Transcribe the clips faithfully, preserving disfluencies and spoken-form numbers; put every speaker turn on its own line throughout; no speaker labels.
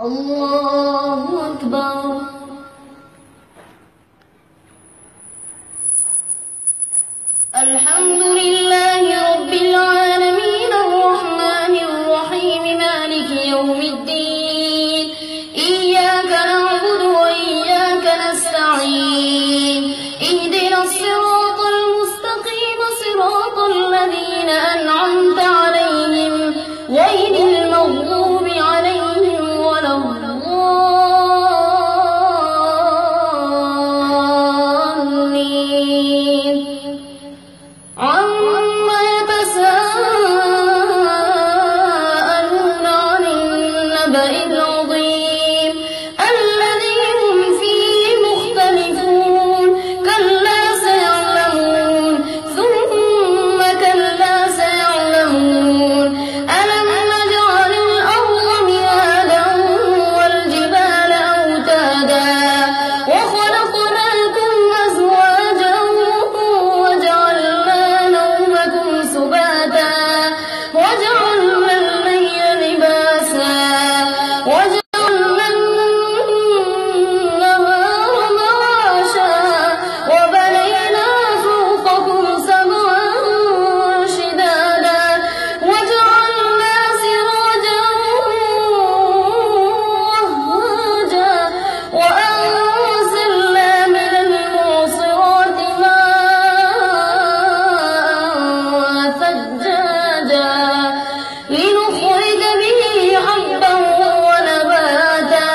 الله أكبر. الحمد لله رب العالمين الرحمن الرحيم مالك يوم الدين إياك نعبد وإياك نستعين اهدنا الصراط المستقيم صراط الذين أنعمت عليهم غير المغضوب عليهم ولا الضالين. عما يتساءلون عن النبأ العظيم الذي هم فيه مختلفون كلا سيعلمون ثم كلا سيعلمون ألم نجعل الأرض مهادا والجبال أوتادا وخلقناكم أزواجا وجعلنا نومكم سباتا وجعلنا الليل لباسا وجعلنا النهار معاشا وبنينا فوقكم سبعا شدادا وجعلنا سراجا وهاجا وأنزلنا من المعصرات ماء ثجاجا لنخرج به حبا ونباتا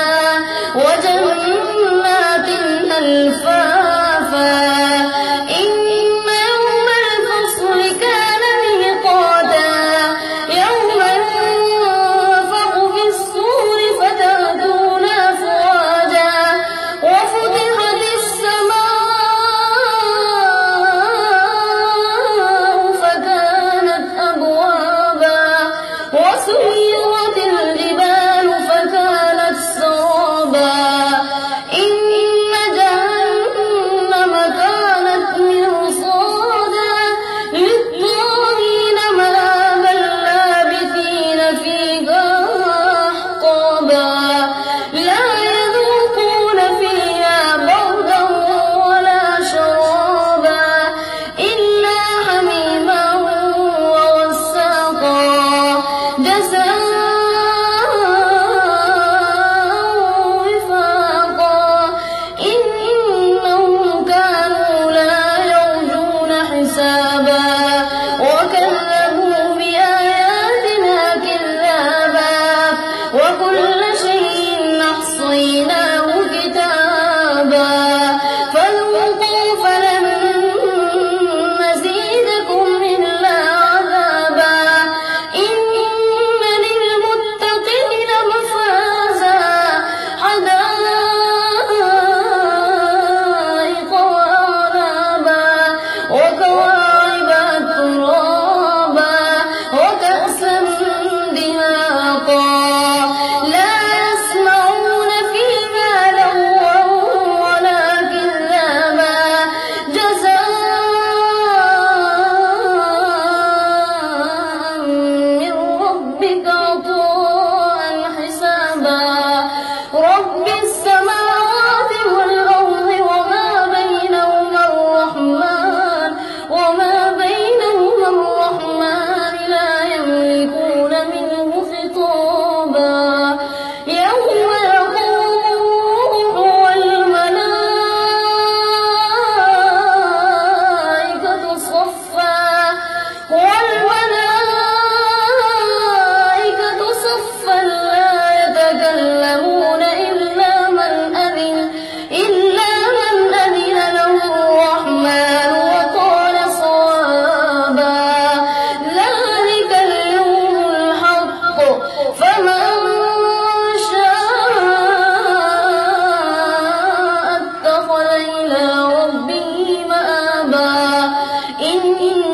وجنات ألفافا إن يوم الفصل كان ميقاتا يوم ينفخ في الصور فتأتون أفواجا وفتحت السماء فكانت أبوابا وسيرت الجبال فكانت سرابا إن جهنم كانت مرصادا للطاغين مآبا لابثين فيها أحقابا لا يذوقون فيها بردا ولا شرابا إلا حميما وغساقا جزاء وفاقا إنهم كانوا لا يرجون حسابا وكذبوا بآياتنا كذابا وكل شيء أحصيناه كتابا فذوقوا فلن نزيدكم إلا عذابا إن للمتقين مفازا حدائق وأعنابا وكواعب أترابا وكأسا دهاقا لا يسمعون فيها لغوا ولا كذابا جزاء من ربك عطاء حسابا رب السماوات والأرض وما بينهما الرحمن وما بينهما الرحمن لا يملكون منه خطابا يوم يقوم الروح والملائكة صفا والملائكة صفا لا يتكلمون إلا من أذن إلا من أذن له الرحمن وقال صوابا ذلك اليوم الحق فمن شاء اتخذ إلى ربه مآبا إن